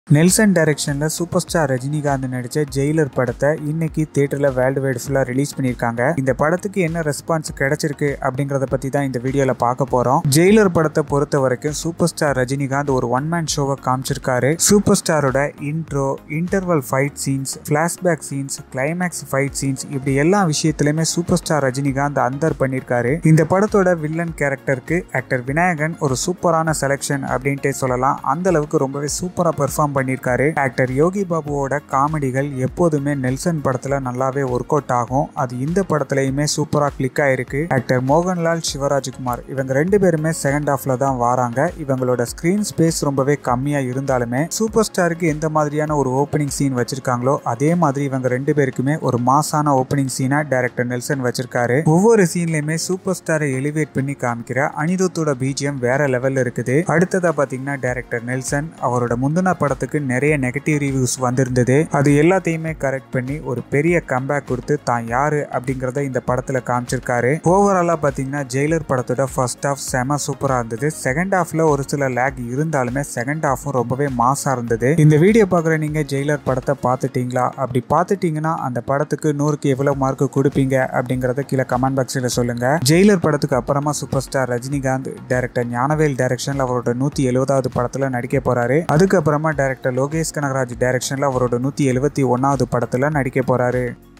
Nelson டைரக்ஷன்ல super star Rajinikanth நடிச்ச Jailer படத்தை இன்னைக்கு தியேட்டர்ல வேர்ல்டு வைட் ஃபுல்லா ரிலீஸ் பண்ணிருக்காங்க. இந்த படத்துக்கு என்ன ரெஸ்பான்ஸ் கிடைச்சிருக்கு அப்படிங்கறத பத்தி தான் இந்த வீடியோல பார்க்க போறோம். ஜெயிலர் படத்தை பொறுத்த வரைக்கும் சூப்பர் ஸ்டார் ரஜினிகாந்த் ஒரு ஒன் மேன் ஷோவை காமிச்சிருக்காரு. சூப்பர் ஸ்டாரோட intro, interval fight scenes, flashback scenes, climax fight scenes இப்படி எல்லா விஷயத்திலுமே சூப்பர் ஸ்டார் ரஜினிகாந்த் அந்தர் பண்ணிருக்காரு. இந்த படத்தோட வில்லன் கேரக்டருக்கு ஆக்டர் விநாயகன் ஒரு சூப்பரான செலக்ஷன் அப்படின்ட்டே சொல்லலாம். அந்த அளவுக்கு ரொம்பவே சூப்பரா பெர்ஃபார்ம் பண்ணிருக்காரு. ஆக்டர் யோகி பாபுவோட காமெடிகள் எப்போதுமே நெல்சன் படத்துல நல்லாவே ஒர்க் அவுட் ஆகும். அது இந்த படத்துலயுமே சூப்பரா கிளிக் ஆயிருக்கு. ஆக்டர் மோகன்லால், சிவராஜ்குமார் இவங்க ரெண்டு பேருமே செகண்ட் ஹாஃப்ல தான் வராங்க. இவங்களோட ஸ்கிரீன் ஸ்பேஸ் ரொம்பவே கம்மியா இருந்தாலுமே சூப்பர் ஸ்டாருக்கு எந்த மாதிரியான ஒரு ஓப்பனிங் சீன் வச்சிருக்காங்களோ அதே மாதிரி இவங்க ரெண்டு பேருக்குமே ஒரு மாசான ஓப்பனிங் சீனை டைரக்டர் நெல்சன் வச்சிருக்காரு. ஒவ்வொரு சீன்லயுமே சூப்பர் ஸ்டாரை எலிவேட் பண்ணி காமிக்கிற அனிருத்தோட BGM வேற லெவல்ல இருக்குது. அடுத்ததா பாத்தீங்கன்னா டைரக்டர் நெல்சன் அவரோட முந்தின படத்துக்கு நிறைய நெகட்டிவ் ரிவ்யூஸ் வந்திருந்தது. அது எல்லாத்தையுமே கரெக்ட் பண்ணி ஒரு பெரிய கம்பேக் கொடுத்து தான் யாரு அப்படிங்கறத இந்த படத்துல காமிச்சிருக்காரு. ஓவராலா பாத்தீங்கன்னா ஜெயிலர் படத்தோட ஃபர்ஸ்ட் ஹாஃப் செம சூப்பரா இருந்தது. செகண்ட் ஹாஃப்ல ஒரு சில லேக் இருந்தாலுமே செகண்ட் ஹாஃபும் ரொம்பவே மாசா இருந்தது. இந்த வீடியோ பாக்குற நீங்க ஜெயிலர் படத்தை பார்த்துட்டீங்களா? அப்படி பார்த்துட்டீங்கன்னா அந்த படத்துக்கு 100க்கு எவ்வளவு மார்க் கொடுப்பீங்க அப்படிங்கறத கீழே கமெண்ட் பாக்ஸ்ல சொல்லுங்க. ஜெயிலர் படத்துக்கு அப்புறமா super star Rajinikanth director Gnanavel டைரக்ஷன்ல அவரோட 170வது படத்துல நடிக்க போறாரு. அதுக்கப்புறமா டைரக்டர் லோகேஷ் கனகராஜ் டைரக்ஷன்ல அவரோட 171வது படத்துல நடிக்க போறாரு.